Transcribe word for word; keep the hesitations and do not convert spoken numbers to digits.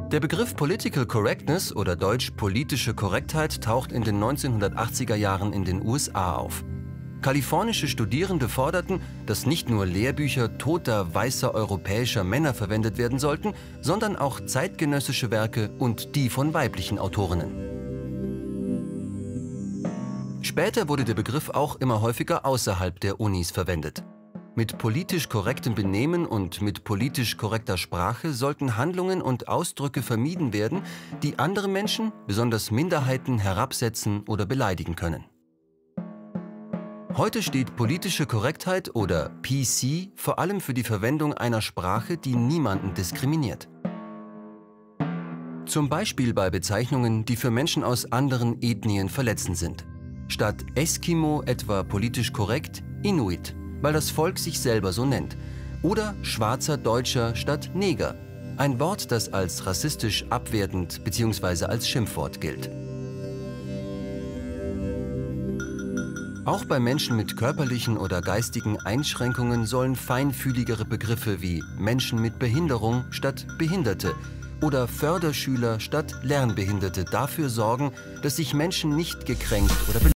Der Begriff Political Correctness oder deutsch politische Korrektheit taucht in den neunzehnhundertachtziger Jahren in den U S A auf. Kalifornische Studierende forderten, dass nicht nur Lehrbücher toter, weißer europäischer Männer verwendet werden sollten, sondern auch zeitgenössische Werke und die von weiblichen Autorinnen. Später wurde der Begriff auch immer häufiger außerhalb der Unis verwendet. Mit politisch korrektem Benehmen und mit politisch korrekter Sprache sollten Handlungen und Ausdrücke vermieden werden, die andere Menschen, besonders Minderheiten, herabsetzen oder beleidigen können. Heute steht politische Korrektheit oder P C vor allem für die Verwendung einer Sprache, die niemanden diskriminiert. Zum Beispiel bei Bezeichnungen, die für Menschen aus anderen Ethnien verletzend sind. Statt Eskimo etwa politisch korrekt Inuit, weil das Volk sich selber so nennt. Oder schwarzer Deutscher statt Neger, ein Wort, das als rassistisch abwertend bzw. als Schimpfwort gilt. Auch bei Menschen mit körperlichen oder geistigen Einschränkungen sollen feinfühligere Begriffe wie Menschen mit Behinderung statt Behinderte oder Förderschüler statt Lernbehinderte dafür sorgen, dass sich Menschen nicht gekränkt oder beleidigt